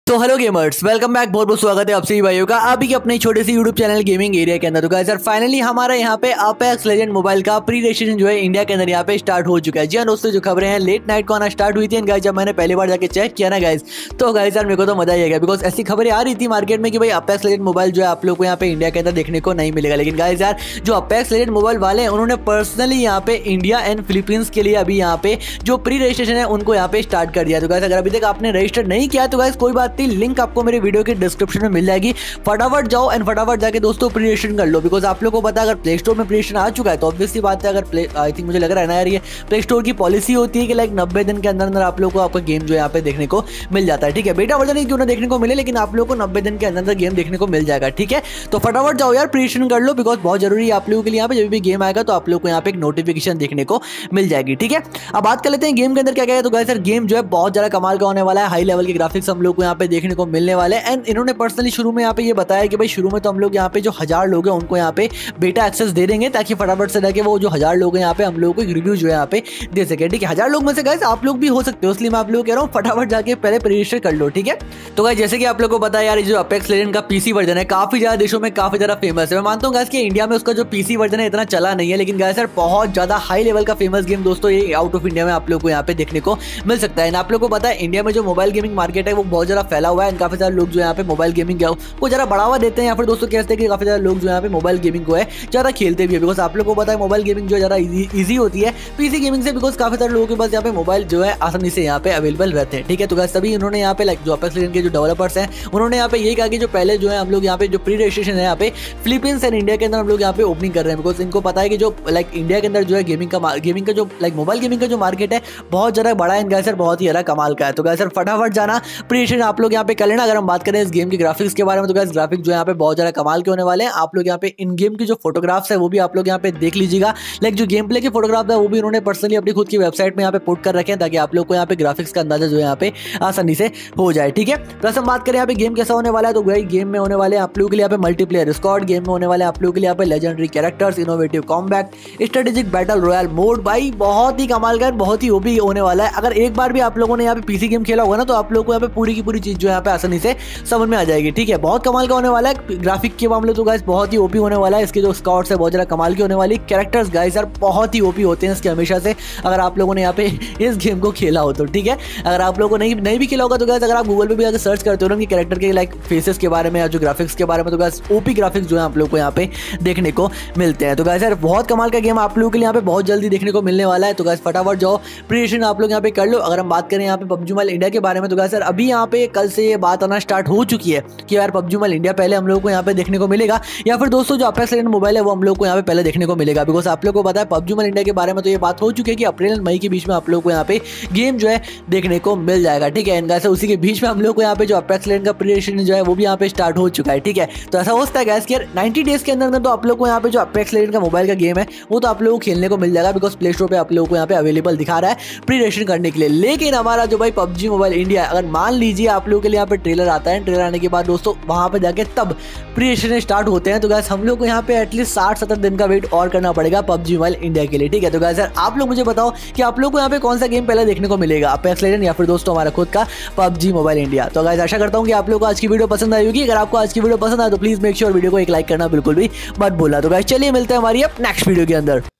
तो hello gamers, welcome back. बहुत बहुत स्वागत है आप सभी भाइयों का अभी के अपने छोटे से यूट्यूब चैनल गेमिंग एरिया के अंदर। तो गाइस यार फाइनली हमारा यहाँ पे अपेक्स लेजेंड मोबाइल का प्री रजिस्ट्रेशन जो है इंडिया के अंदर यहाँ पे स्टार्ट हो चुका है। जी हाँ दोस्तों, जो खबरें हैं लेट नाइट को आना स्टार्ट हुई थी गाइस। जब मैंने पहली बार जाके चेक किया ना गाइस, तो गाइस यार मेरे को तो मजा ही आ गया, बिकॉज ऐसी खबरें आ रही थी मार्केट में कि भाई अपेक्स लेजेंड मोबाइल जो है आप लोग को यहाँ पे इंडिया के अंदर देखने को नहीं मिलेगा। लेकिन गाइस यार जो अपेक्स लेजेंड मोबाइल वाले हैं उन्होंने पर्सनली यहाँ पे इंडिया एंड फिलीपींस के लिए अभी यहाँ पे जो प्री रजिस्ट्रेशन है उनको यहाँ पे स्टार्ट कर दिया। तो गाइस अगर अभी तक आपने रजिस्टर नहीं किया तो गाइस कोई बात नहीं, लिंक आपको मेरे वीडियो के डिस्क्रिप्शन में मिल जाएगी। फटाफट जाओ एंड फटाफट जाके दोस्तों प्री रजिस्ट्रेशन कर लो, बिकॉज आप लोग को पता है अगर प्ले स्टोर में प्री रजिस्ट्रेशन आ चुका है तो ऑब्वियसली बात है, अगर आई थिंक मुझे लग रहा है ना यार, ये प्ले स्टोर की पॉलिसी होती है कि लाइक 90 दिन के अंदर अंदर आप लोग को आपका गेम जो यहाँ पे देखने को मिल जाता है। ठीक है, बेटा वर्जन क्यों ना देखने को मिले, लेकिन आप लोग को 90 दिन के अंदर अंदर गेम देखने को मिल जाएगा। ठीक है, तो फटाफट जाओ यार प्री रजिस्ट्रेशन कर लो, बिकॉज बहुत जरूरी है आप लोगों के लिए। यहाँ पे जब भी गेम आएगा तो आप लोग को यहाँ पे एक नोटिफिकेशन देखने को मिल जाएगी। ठीक है, अब बात कर लेते हैं गेम के अंदर क्या क्या है। तो गाइस यार गेम जो है बहुत ज्यादा कमाल का होने वाला है, हाई लेवल के ग्राफिक्स हम लोग को यहाँ पे देखने को मिलने वाले हैं। एंड इन्होंने पर्सनली शुरू में यहाँ पे ये बताया कि भाई शुरू में तो हम लोग यहाँ पे जो 1000 लोग हैं उनको यहाँ पे बेटा एक्सेस दे देंगे, ताकि फटाफट से जाके वो जो 1000 लोग हैं यहाँ पे हम लोगों को एक रिव्यू जो है यहाँ पे दे सके। ठीक है, 1000 लोग में से गाइस आप लोग भी हो सकते हो, इसलिए मैं आप लोग कह रहा हूँ फटाफट जाके पहले रजिस्टर कर लो। ठीक है, तो गाइस जैसे कि आप लोग को पता है यार, जो अपेक्स लेजेंड का पीसी वर्जन है काफी ज्यादा देशों में काफी ज्यादा फेमस है। मैं मानता हूँ गाइस कि इंडिया में उसका जो पीसी वर्जन है इतना चला नहीं है, लेकिन गाइस यार बहुत ज्यादा हाई लेवल का फेमस गेम दोस्तों ये आउट ऑफ इंडिया में आप लोग को यहाँ पे देखने को मिल सकता है। आप लोग को पता है इंडिया में जो मोबाइल गेमिंग मार्केट है वो बहुत ज्यादा फैला हुआ है, काफी सारे लोग जो यहाँ पे मोबाइल गेमिंग को जरा बढ़ावा देते हैं, या फिर दोस्तों कहते हैं कि काफी ज्यादा लोग जो यहाँ पे मोबाइल गेमिंग को है ज्यादा खेलते भी है, बिकॉज आप लोग को पता है मोबाइल गेमिंग जो ज्यादा इजी होती है पीसी गेमिंग से, बिकॉज काफी सारे लोगों के पास यहाँ पे मोबाइल जो है आसानी से यहाँ पे अवेलेबल रहते हैं। ठीक है, तो गाइस तभी उन्होंने यहाँ पे लाइक जो अपेक्स लेजेंड के जो डेवलपर्स हैं उन्होंने यहाँ पे ये कहा कि जो पहले जो है हम लोग यहाँ पे जो प्री रजिस्ट्रेशन है यहाँ पे फिलीपींस एंड इंडिया के अंदर हम लोग यहाँ पे ओपनिंग कर रहे हैं, बिकॉज इनको पता है कि जो लाइक इंडिया के अंदर जो है गेमिंग का जो लाइक मोबाइल गेमिंग का जो मार्केट है बहुत ज्यादा बड़ा है गाइस, बहुत ही ज्यादा कमाल का है। तो गाइस फटाफट जाना प्री रजिस्ट्रेशन आप लोग यहाँ पे कर लेना। अगर हम बात करें इस गेम के ग्राफिक्स के बारे में तो गाइस ग्राफिक्स जो यहाँ पे बहुत ज्यादा कमाल के होने वाले हैं। आप लोग यहाँ पे इन गेम की जो फोटोग्राफ्स है वो भी आप लोग यहाँ पे देख लीजिएगा, लाइक जो गेम प्ले के फोटोग्राफ है वो भी उन्होंने पर्सनली अपनी खुद की वेबसाइट में यहाँ पे पुट कर रखे हैं, ताकि आप लोग को यहाँ पे ग्राफिक्स का अंदाजा जो है यहाँ पे आसानी से हो जाए। ठीक है, प्लस हम बात करें यहाँ पे गेम कैसा होने वाला है, तो भाई गेम में होने वाले आप लोगों के लिए यहाँ पे मल्टीप्लेयर स्क्वाड, गेम में होने वाले आप लोगों के लिए यहाँ पे legendary characters, innovative combat, strategic battle royale mode. भाई बहुत ही कमाल का, बहुत ही ओपी होने वाला है। अगर एक बार भी आप लोगों ने यहाँ पे पीसी गेम खेला होगा ना तो आप लोग को यहाँ पे पूरी की पूरी चीज जो यहाँ पे आसानी से समझ में आ जाएगी। ठीक है, बहुत कमाल का होने वाला है। ग्राफिक के मामले तो गाइस बहुत ही ओपी होने वाला है। इसके जो स्क्वाड्स है बहुत ज्यादा कमाल की होने वाली, कैरेक्टर्स गाइस यार बहुत ही ओपी होते हैं इसके हमेशा से, अगर आप लोगों ने यहाँ पे इस गेम को खेला हो तो। ठीक है, अगर आप लोगों ने नहीं भी खेला होगा तो गाइस अगर आप गूगल पे भी जाकर सर्च करते हो ना कि कैरेक्टर के लाइक फेसेस के बारे में या जो ग्राफिक्स के बारे में, तो गाइस ओपी ग्राफिक्स जो है आप लोग को यहाँ पे देखने को मिलते हैं। तो गाइस यार बहुत कमाल का गेम आप लोगों के लिए यहाँ पे बहुत जल्दी देखने को मिलने वाला है। तो गाइस फटाफट जाओ प्री रजिस्ट्रेशन आप लोग यहाँ पे कर लो। अगर हम बात करें यहाँ पे पबजी मोबाइल इंडिया के बारे में तो गाइस यार अभी यहाँ पे कल से ये बात आना स्टार्ट हो चुकी है कि यार पबजी मोबाइल इंडिया पहले हम लोग को यहाँ पे देखने को मिलेगा, या फिर दोस्तों जो अपेक्स लेजेंड मोबाइल है वो हम लोग को यहाँ पे पहले देखने को मिलेगा, बिकॉज आप लोग को पता है पबजी मोबाइल इंडिया के बारे में तो ये बात हो चुकी है कि अप्रैल और मई के बीच में आप लोग को यहाँ पे गेम जो है देखने को मिल जाएगा। ठीक है, गाइस उसी के बीच में हम लोग को यहाँ पे जो अपेक्स लेजेंड का प्री रजिस्ट्रेशन जो है वो भी यहाँ पे स्टार्ट हो चुका है। ठीक है, तो ऐसा होता है गाइस कि 90 डेज के अंदर तो आप लोग को यहाँ पे जो अपेक्स लेजेंड का मोबाइल का गेम है वो तो आप लोगों को खेलने को मिल जाएगा, बिकॉज प्ले स्टोर पे आप लोगों को यहाँ पे अवेलेबल दिखा रहा है प्री रजिस्ट्रेशन करने के लिए। लेकिन हमारा जो भाई पबजी मोबाइल इंडिया, अगर मान लीजिए आप लोगों के लिए यहाँ पे ट्रेलर आता है, ट्रेलर आने के बाद दोस्तों वहां पे जाके तब प्री रजिस्ट्रेशन स्टार्ट होते हैं, तो गाइस हम लोग को यहाँ पे एटलीस्ट 60-70 दिन का वेट और करना पड़ेगा पबजी मोबाइल इंडिया के लिए। ठीक है, तो गाइस यार आप लोग मुझे बताओ कि आप लोग को यहाँ पे कौन सा गेम पहले देखने को मिलेगा, अपेक्स लेजेंड या फिर दोस्तों हमारा खुद का पबजी मोबाइल इंडिया। तो गाइस आशा करता हूँ कि आप लोग को आज की वीडियो पसंद आई होगी। अगर आपको आज की वीडियो पसंद आए तो प्लीज मेक श्योर वीडियो को एक लाइक करना बिल्कुल भी मत भूलना। तो गाइस चलिए मिलते हैं हमारी अब नेक्स्ट वीडियो के अंदर।